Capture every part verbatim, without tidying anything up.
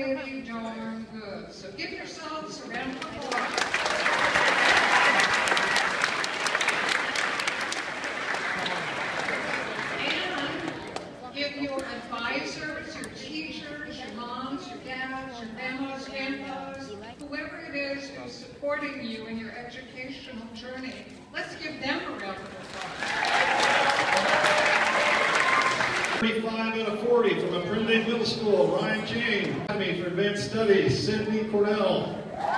pretty darn good. So give yourselves a round of applause. And give your advisors, your teachers, your moms, your dads, your grandmas, grandpas, whoever it is who's supporting you in your educational journey, let's give them a round of applause. thirty-five out of forty from Apprende Middle School, Ryan Jane. Academy for Advanced Studies, Sydney Cornell.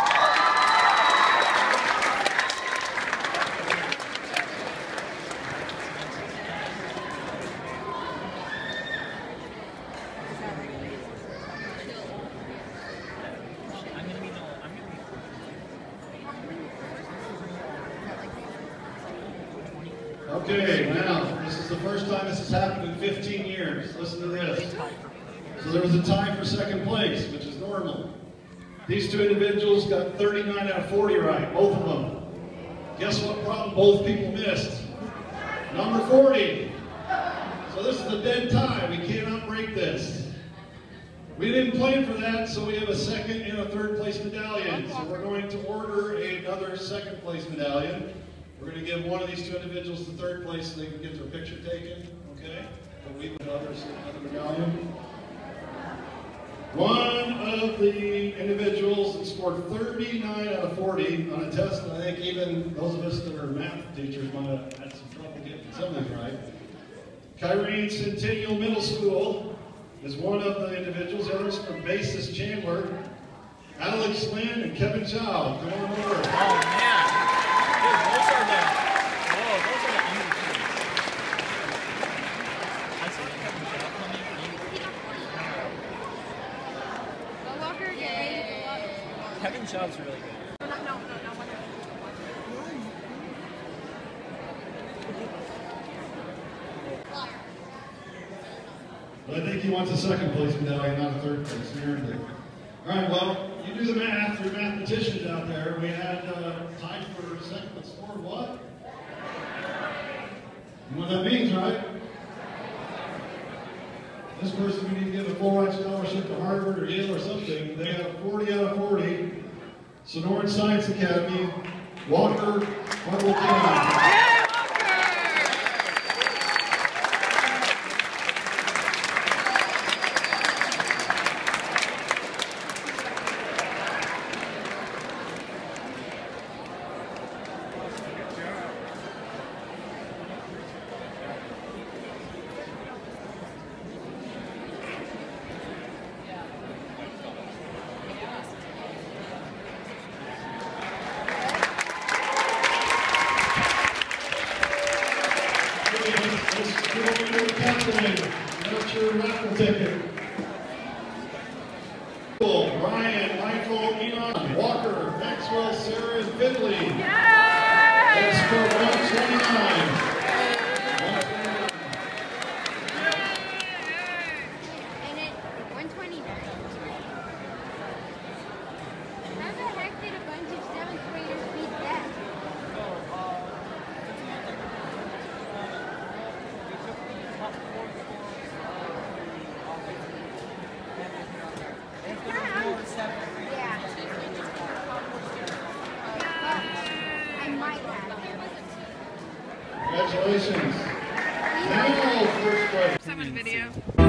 Okay, now, this is the first time this has happened in fifteen years. Listen to this. So there was a tie for second place, which is normal. These two individuals got thirty-nine out of forty right, both of them. Guess what problem both people missed? Number forty. So this is a dead tie. We cannot break this. We didn't plan for that, so we have a second and a third place medallion. So we're going to order another second place medallion. We're going to give one of these two individuals the third place so they can get their picture taken, okay? But we would others another medallion. One of the individuals that scored thirty-nine out of forty on a test, and I think even those of us that are math teachers might have had some trouble getting some of these right. Kyrene Centennial Middle School is one of the individuals. The others from Basis Chandler, Alex Lynn and Kevin Chow. Come on over. Oh man. Dude, those are the, oh, those are the under two. I saw Kevin Chow coming. Go Walker again. Kevin Chow's really good. No, no, no, no, no. But I think he wants a second place medallion, not a third place. He earned it. All right, well, you do the math. You're mathematicians out there. We had uh, time for second, but scored what? You know what that means, right? This person, we need to give a full ride scholarship to Harvard or Yale or something. They have forty out of forty. Sonoran Science Academy, Walker, Marble County. That's your raffle ticket. Ryan, Michael, Enon, Walker, Maxwell, Sarah, and Finley. That's for one twenty-nine. And it one twenty-nine. How the heck did a bunch of seventh graders beat that? Yeah. I might have. Congratulations. Now, first place. Someone video.